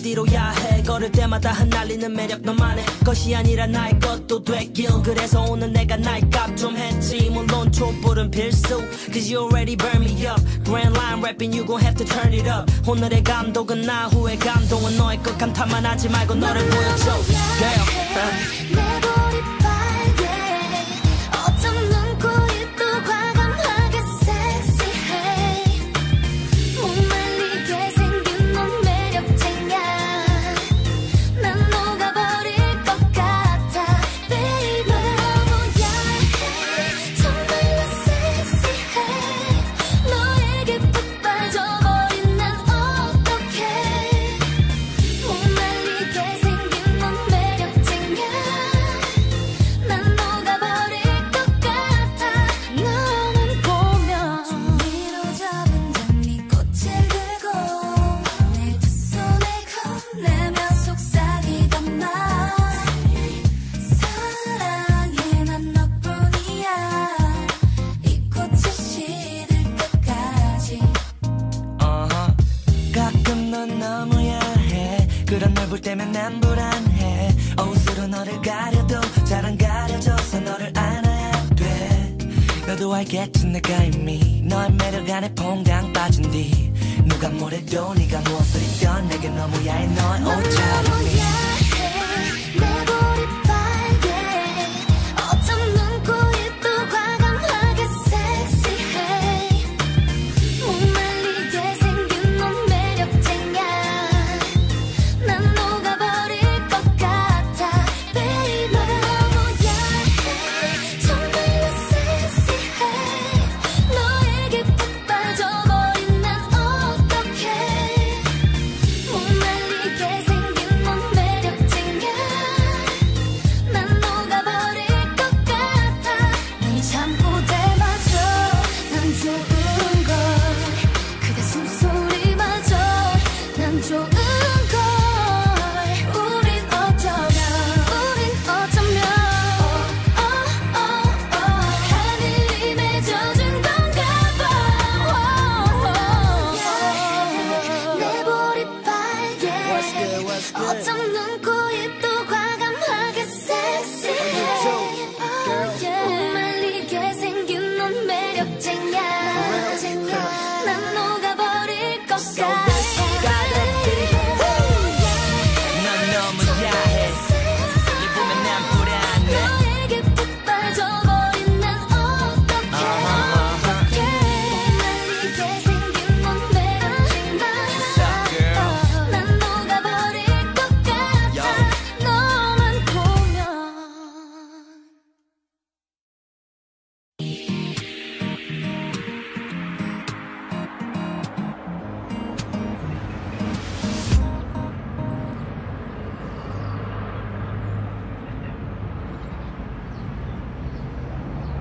한마디로야 해. 걸을 때마다 흩날리는 매력 너만의 것이 아니라 나의 것도 되길. 그래서 오늘 내가 날 값 좀 했지. 물론 촛불은 필수 Cause you already burn me up. Grand line rapping you gon' have to turn it up. 오늘의 감독은 나 후의 감동은 너의 것. 감탄만 하지 말고 너를 보여줘. 내 볼이 빨개. 어쩜 눈코입 또 과감하게 섹시해. 못 말리게 생긴 넌 매력쟁이야. 난 녹아버릴 것 같아 baby. 너무 야해. 정말로 섹시해. 너에게 푹 빠져버린 난 어떡해. 못 말리게 생긴 넌 매력쟁이야. 난 녹아버릴 것 같아 너만 보면. 종이로 잡은 장미꽃을 들고 내 두 손에 건네며 속삭이던 말. 사랑해 난 너뿐이야. 이 꽃이 시들 때까지. 가끔 넌 너무 야해. 그런 널 볼 때면 난 불안해. 옷으로 너를 가려도 잘 안 가려져서 너를 안아야 돼. 너도 알겠지 내가 이미 너의 매력 안에 퐁당 빠진 뒤. 누가 뭐래도 네가 무엇을 입던 내게 너무 야해 너의 넌 옷차림이. 너무 야해. 내 볼이 빨개. 어쩜 눈코입도 과감하게 섹시해. 못 말리게 생긴 넌 매력쟁이야. 난 녹아버릴 것 같아 baby. 너무 야해. 정말로 섹시해. 너에게 푹 빠져버린 난 어떡해. 못 말리게 생긴 넌 매력쟁이야. 난 녹아버릴 것 같아. 널 참고 대마저 난 좋은 걸. 그대 숨소리마저 난 좋은 걸. 우린 어쩌면 하늘이 맺어준 건가 봐. 내 볼이 빨개. 어쩜 눈코입도 과감하게 섹시해. 못 말리게 생긴 넌 매력쟁이야. 난 녹아버릴 것 같아